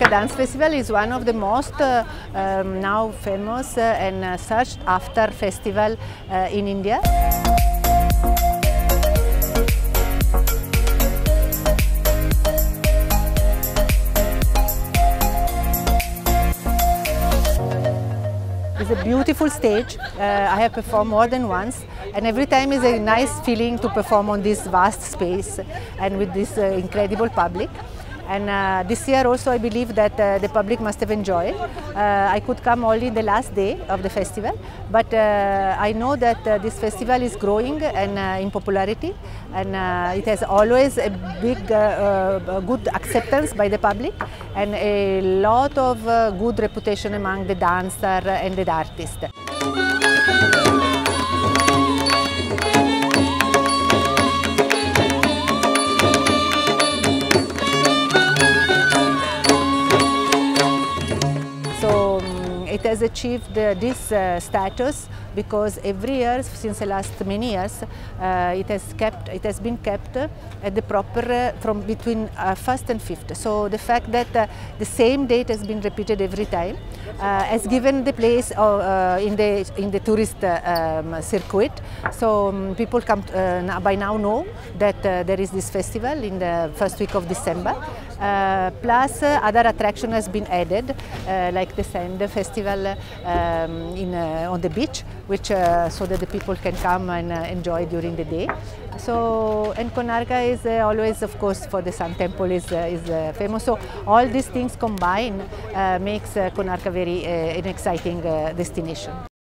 Konark Dance Festival is one of the most now famous and searched after festival in India. It's a beautiful stage. I have performed more than once, and every time is a nice feeling to perform on this vast space and with this incredible public. And this year also I believe that the public must have enjoyed. I could come only the last day of the festival, but I know that this festival is growing and in popularity, and it has always a big good acceptance by the public and a lot of good reputation among the dancer and the artist. It has achieved this status because every year since the last many years it has been kept at the proper from between 1st and 5th. So the fact that the same date has been repeated every time has given the place in the tourist circuit. So people come by now know that there is this festival in the first week of December. Plus other attraction has been added like the Sand Festival on the beach, which so that the people can come and enjoy during the day. So, and Konark is always, of course, for the Sun Temple is famous. So all these things combined makes Konark an exciting destination.